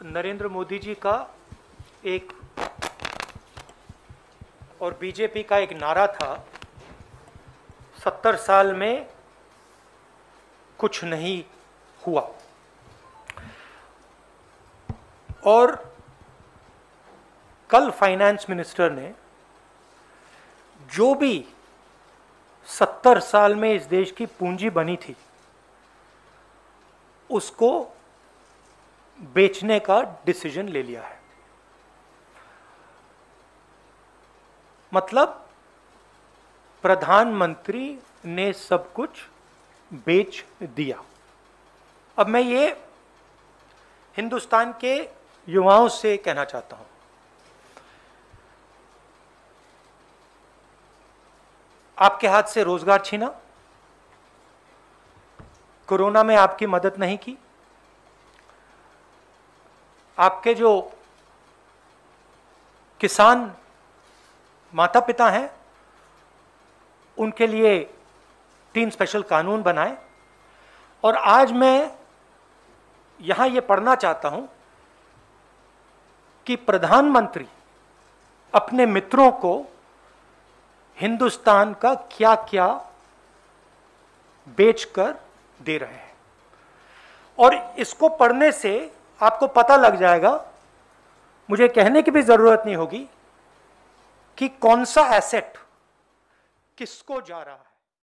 नरेंद्र मोदी जी का एक और बीजेपी का एक नारा था, 70 साल में कुछ नहीं हुआ। और कल फाइनेंस मिनिस्टर ने जो भी 70 साल में इस देश की पूंजी बनी थी उसको बेचने का डिसीजन ले लिया है। मतलब प्रधानमंत्री ने सब कुछ बेच दिया। अब मैं ये हिंदुस्तान के युवाओं से कहना चाहता हूं, आपके हाथ से रोजगार छीना, कोरोना में आपकी मदद नहीं की, आपके जो किसान माता पिता हैं उनके लिए 3 स्पेशल कानून बनाए। और आज मैं यहां ये पढ़ना चाहता हूं कि प्रधानमंत्री अपने मित्रों को हिंदुस्तान का क्या क्या बेचकर दे रहे हैं। और इसको पढ़ने से आपको पता लग जाएगा, मुझे कहने की भी जरूरत नहीं होगी कि कौन सा एसेट किसको जा रहा है।